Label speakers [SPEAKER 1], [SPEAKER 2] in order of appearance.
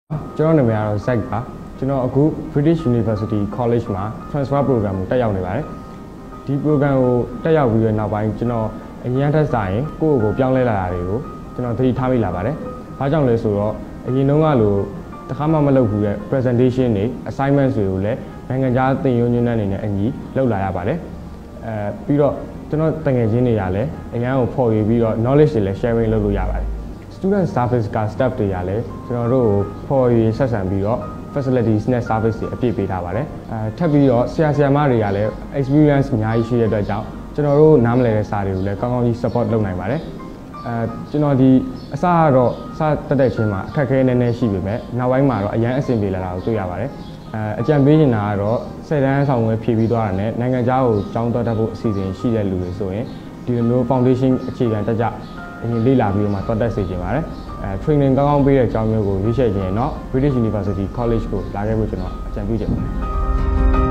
[SPEAKER 1] ကျွန်တော်နာမည်ကတော့ Zack ပါကျွန်တော်အခု British University College မှာ transfer program ကိုတက်ရောက်နေပါတယ်ဒီ program ကိုတက်ရောက်ပြီးတော့နောက်ပိုင်းကျွန်တော်အရင်ထက်စာရင်ကိုယ့်ကိုပြောင်းလဲလာတာတွေကိုကျွန်တော်သတိထားမိလာပါတယ်။ဘာကြောင့်လဲဆိုတော့အရင်တုန်းကလိုတစ်ခါမှမလုပ်ဘူးတဲ့ presentation တွေ assignments တွေကိုလည်းနိုင်ငံခြားသင်ရိုးညွှန်းတမ်းတွေနဲ့အညီလုပ်လာရပါတယ်။ပြီးတော့ကျွန်တော်တငယ်ချင်းတွေကလည်းအရင်ကိုဖော်ရွေပြီးတော့ knowledge တွေလည်း sharing လုပ်လို့ရပါတယ်။ student service က staff တွေကလည်းကျွန်တော်တို့ကိုဖော်ရွေဆက်ဆံပြီးတော့ facilities နဲ့ service တွေအပြည့်ပေးထားပါတယ်ထပ်ပြီးတော့ဆရာမတွေကလည်း experience အများကြီးရှိတဲ့အတွက်ကြောင့်ကျွန်တော်တို့နားမလည်တဲ့စာတွေကိုလည်းကောင်းကောင်းကြီး support လုပ်နိုင်ပါတယ်ကျွန်တော်ဒီအစကတော့စတက်တဲ့ချင်းမှာအခက်အခဲနည်းနည်းရှိပေမဲ့နောက်ပိုင်းမှာတော့အရန်အဆင်ပြေလာတာကိုတွေ့ရပါတယ်အကြံပေးနေတာကတော့10တန်းဆောင်ဝယ်ဖြည့်ပြီးသွားတာနဲ့နိုင်ငံခြားကိုကျောင်းတက်ဖို့အစီအစဉ်ရှိတဲ့လူတွေဆိုရင်ဒီလိုမျိုး foundation အခြေခံတက်ကြအရင်လေ့လာပြီးတော့မှတက်စေချင်ပါတယ်training ကောင်းကောင်းပေးတဲ့အကြောင်းမျိုးကိုရွေးချယ်ခြင်းတော့ British University College ကိုလာခဲ့ဖို့ကျွန်တော်အကြံပြုချင်ပါတယ်